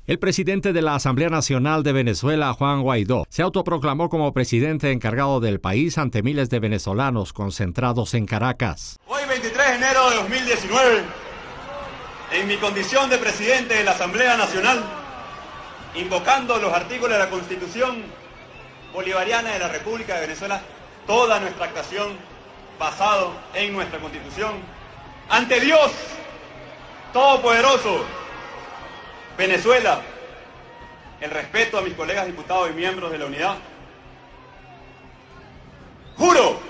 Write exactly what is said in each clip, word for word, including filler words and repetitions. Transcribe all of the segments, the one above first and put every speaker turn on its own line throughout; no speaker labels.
El presidente de la Asamblea Nacional de Venezuela, Juan Guaidó, se autoproclamó como presidente encargado del país ante miles de venezolanos concentrados en Caracas.
Hoy, veintitrés de enero de dos mil diecinueve, en mi condición de presidente de la Asamblea Nacional, invocando los artículos de la Constitución Bolivariana de la República de Venezuela, toda nuestra actuación basado en nuestra Constitución, ante Dios Todopoderoso, Venezuela, el respeto a mis colegas diputados y miembros de la unidad, juro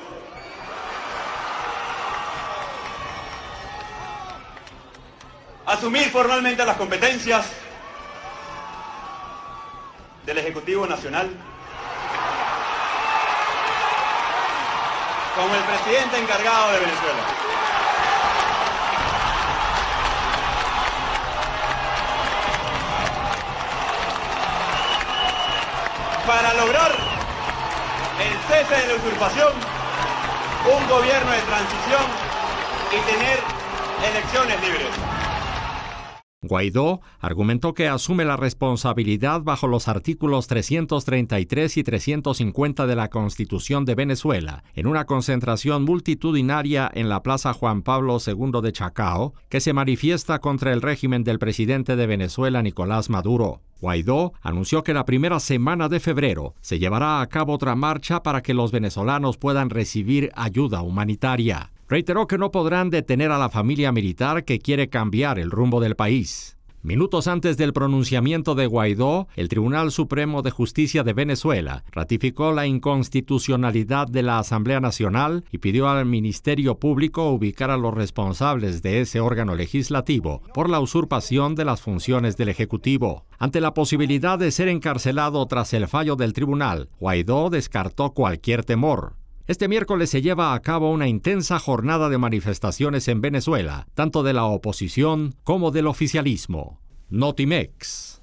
asumir formalmente las competencias del Ejecutivo Nacional como el presidente encargado de Venezuela. Para lograr el cese de la usurpación, un gobierno de transición y tener elecciones libres.
Guaidó argumentó que asume la responsabilidad bajo los artículos trescientos treinta y tres y trescientos cincuenta de la Constitución de Venezuela, en una concentración multitudinaria en la Plaza Juan Pablo segundo de Chacao, que se manifiesta contra el régimen del presidente de Venezuela, Nicolás Maduro. Guaidó anunció que la primera semana de febrero se llevará a cabo otra marcha para que los venezolanos puedan recibir ayuda humanitaria. Reiteró que no podrán detener a la familia militar que quiere cambiar el rumbo del país. Minutos antes del pronunciamiento de Guaidó, el Tribunal Supremo de Justicia de Venezuela ratificó la inconstitucionalidad de la Asamblea Nacional y pidió al Ministerio Público ubicar a los responsables de ese órgano legislativo por la usurpación de las funciones del Ejecutivo. Ante la posibilidad de ser encarcelado tras el fallo del tribunal, Guaidó descartó cualquier temor. Este miércoles se lleva a cabo una intensa jornada de manifestaciones en Venezuela, tanto de la oposición como del oficialismo. Notimex.